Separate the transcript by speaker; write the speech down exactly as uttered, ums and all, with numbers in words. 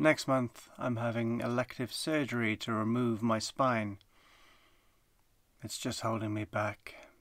Speaker 1: Next month I'm having elective surgery to remove my spine. It's just holding me back.